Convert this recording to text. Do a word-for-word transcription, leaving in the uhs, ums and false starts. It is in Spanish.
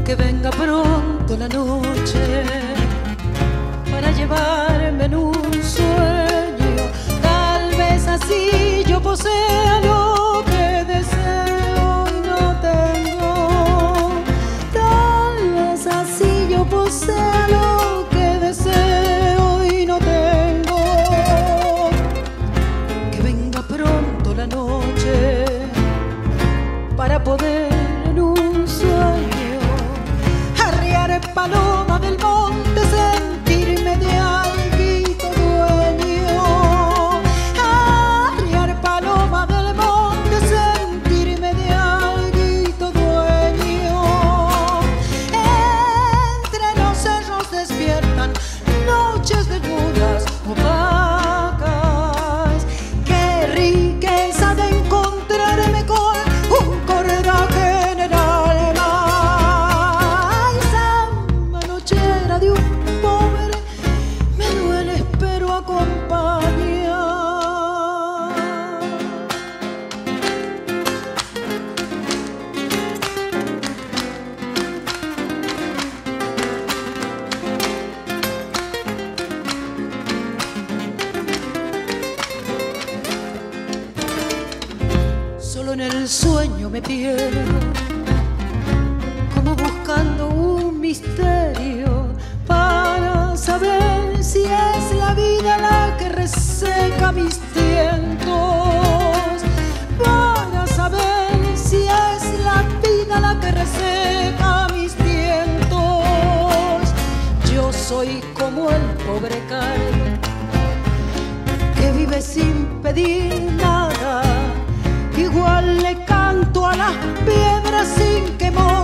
que venga pronto la noche para llevarme en un sueño. Tal vez así yo posea lo que deseo y no tengo. Tal vez así yo posea lo que deseo y no tengo. Que venga pronto la noche para poder en un sueño arriar paloma del monte, sentirme de alguito dueño. Arriar paloma del monte, sentirme de alguito dueño. Entre los cerros despiertan noches desnudas opacas. Qué riqueza de encontrarme con un cordaje en el alma. Ay, samba nochera de un pobre, me duele, pero acompaña. Solo en el sueño me pierdo, como buscando un misterio para saber si es la vida la que reseca mis tientos. Para saber si es la vida la que reseca mis tientos. Yo soy como el pobre Carlos que vive sin pedir nada. Igual le canto a las piedras sin que morir.